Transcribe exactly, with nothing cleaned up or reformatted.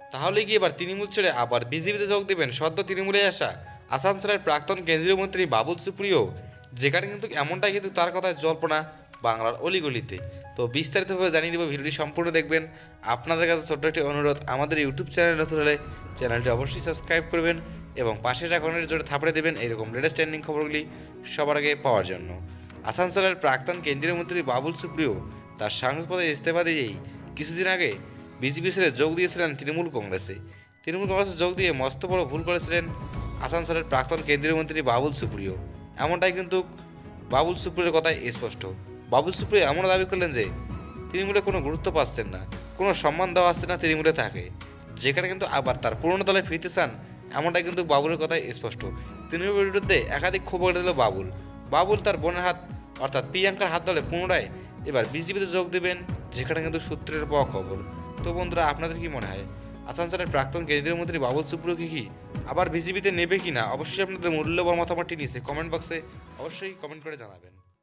তাহলে কি এবার তৃণমূল ছেড়ে আবার বিজেপিতে যোগ দেবেন সদ্য তৃণমূলে আসা আসানসোলের প্রাক্তন কেন্দ্রীয় মন্ত্রী বাবুল সুপ্রিয়, যেখানে কিন্তু এমনটাই কিন্তু তার কথায় জল্পনা বাংলার অলিগলিতে। তো বিস্তারিতভাবে জানিয়ে দেবো, ভিডিওটি সম্পূর্ণ দেখবেন। আপনাদের কাছে ছোট্ট একটি অনুরোধ, আমাদের ইউটিউব চ্যানেল নতুন হলে চ্যানেলটি অবশ্যই সাবস্ক্রাইব করবেন এবং পাশের ঘন্টার জোরে থাপড়ে দেবেন এইরকম লেটেস্ট ট্রেন্ডিং খবরগুলি সবার আগে পাওয়ার জন্য। আসানসোলের প্রাক্তন কেন্দ্রীয় মন্ত্রী বাবুল সুপ্রিয় তার সাংসদ পদে ইস্তফা দিয়েই কিছুদিন আগে বিজেপি ছেড়ে যোগ দিয়েছিলেন তৃণমূল কংগ্রেসে। তৃণমূল কংগ্রেসে যোগ দিয়ে মস্ত বড় ভুল করেছিলেন আসানসোলের প্রাক্তন কেন্দ্রীয় মন্ত্রী বাবুল সুপ্রিয়। এমনটাই কিন্তু বাবুল সুপ্রিয়র কথায় স্পষ্ট। বাবুল সুপ্রিয় এমন দাবি করলেন যে তৃণমূলে কোনো গুরুত্ব পাচ্ছেন না, কোনো সম্মান দেওয়া আসছে না তৃণমূলে থাকে, যেখানে কিন্তু আবার তার পুরনো দলে ফিরতে চান, এমনটাই কিন্তু বাবুলের কথায় স্পষ্ট। তৃণমূলের বিরুদ্ধে একাধিক ক্ষোভ করে দিল বাবুল। বাবুল তার বোনের হাত অর্থাৎ প্রিয়াঙ্কার হাত ধরে পুনরায় এবার বিজেপিতে যোগ দেবেন, যেখানে কিন্তু সূত্রের পাওয়া খবর। তো বন্ধুরা, আপনাদের কি মনে হয় আসানসোলের প্রাক্তন কেন্দ্রীয় মন্ত্রী বাবুল সুপ্রিয় কি আবার বিজেপিতে নেবে কিনা? অবশ্যই আপনাদের মূল্যবান মতামতটি নিচে কমেন্ট বক্সে অবশ্যই কমেন্ট করে জানাবেন।